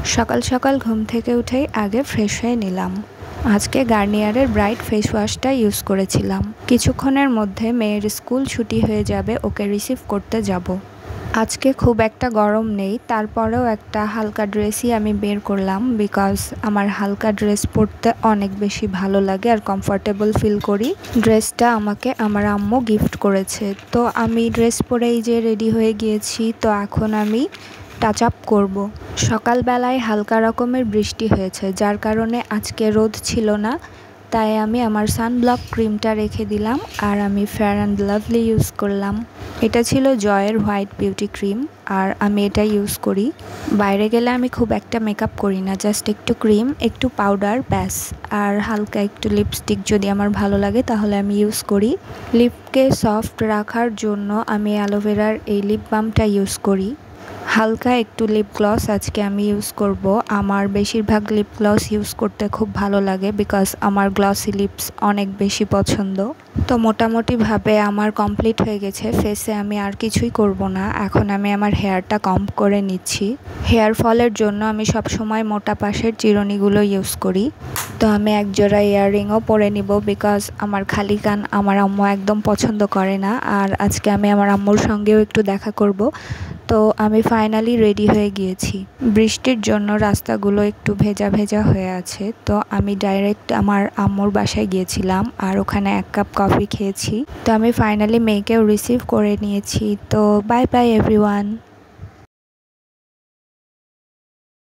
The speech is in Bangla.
সকাল সকাল ঘুম থেকে উঠেই আগে ফ্রেশ হয়ে নিলাম। আজকে গার্নিয়ারের ব্রাইট ফেস ওয়াশটা ইউজ করেছিলাম। কিছুক্ষণের মধ্যে মেয়ের স্কুল ছুটি হয়ে যাবে, ওকে রিসিভ করতে যাব। আজকে খুব একটা গরম নেই, তারপরেও একটা হালকা ড্রেসই আমি বের করলাম বিকজ আমার হালকা ড্রেস পরতে অনেক বেশি ভালো লাগে আর কমফোর্টেবল ফিল করি। ড্রেসটা আমাকে আমার আম্মু গিফট করেছে, তো আমি ড্রেস পরেই যে রেডি হয়ে গিয়েছি। তো এখন আমি টাচ আপ করব। সকালবেলায় হালকা রকমের বৃষ্টি হয়েছে, যার কারণে আজকে রোদ ছিল না, তাই আমি আমার সানব্লক ক্রিমটা রেখে দিলাম আর আমি ফেয়ার অ্যান্ড লাভলি ইউজ করলাম। এটা ছিল জয়ের হোয়াইট বিউটি ক্রিম আর আমি এটা ইউজ করি। বাইরে গেলে আমি খুব একটা মেকআপ করি না, জাস্ট একটু ক্রিম, একটু পাউডার, ব্যাস। আর হালকা একটু লিপস্টিক যদি আমার ভালো লাগে তাহলে আমি ইউজ করি। লিপকে সফট রাখার জন্য আমি অ্যালোভেরার এই লিপ বামটা ইউজ করি। হালকা একটু লিপ গ্লস আজকে আমি ইউজ করব। আমার বেশিরভাগ লিপ গ্লস ইউজ করতে খুব ভালো লাগে বিকজ আমার গ্লসি লিপস অনেক বেশি পছন্দ। তো মোটামুটিভাবে আমার কমপ্লিট হয়ে গেছে। ফেসে আমি আর কিছুই করব না, এখন আমি আমার হেয়ারটা কম্ব করে নিচ্ছি। হেয়ার ফলের জন্য আমি সবসময় মোটা পাশের চিরুনিগুলো ইউজ করি। তো আমি একজোড়া ইয়াররিংও পরে নিব বিকজ আমার খালি কান আমার আম্মু একদম পছন্দ করে না, আর আজকে আমি আমার আম্মুর সঙ্গেও একটু দেখা করব। তো আমি ফাইনালি রেডি হয়ে গিয়েছি। বৃষ্টির জন্য রাস্তাগুলো একটু ভেজা ভেজা হয়ে আছে, তো আমি ডাইরেক্ট আমার আম্মুর বাসায় গিয়েছিলাম আর ওখানে 1 কাপ কফি খেয়েছি। তো আমি ফাইনালি মেয়েকেও রিসিভ করে নিয়েছি। তো বাই বাই এভরিওয়ান।